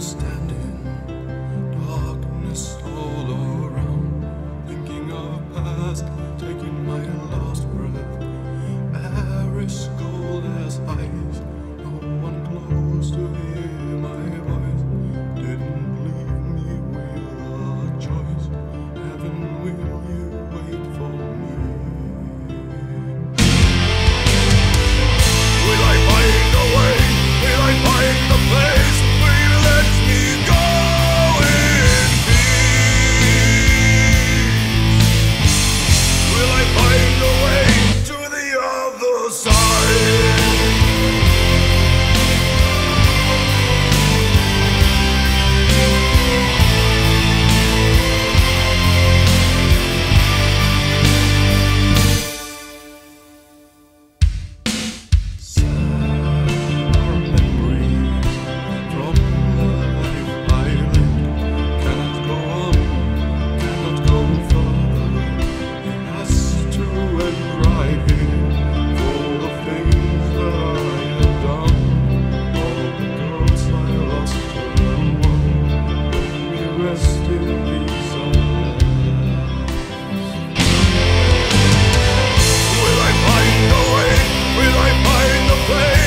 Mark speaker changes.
Speaker 1: standing, darkness all around, thinking of past, taking my last breath. Air is cold as ice, no one close to hear my voice. Didn't leave me with a choice. Heaven, will you wait for me? Will I find a way? Will I find the place where you let me go in peace? Will I find a way to the other side? Will I find a way? Will I find a place?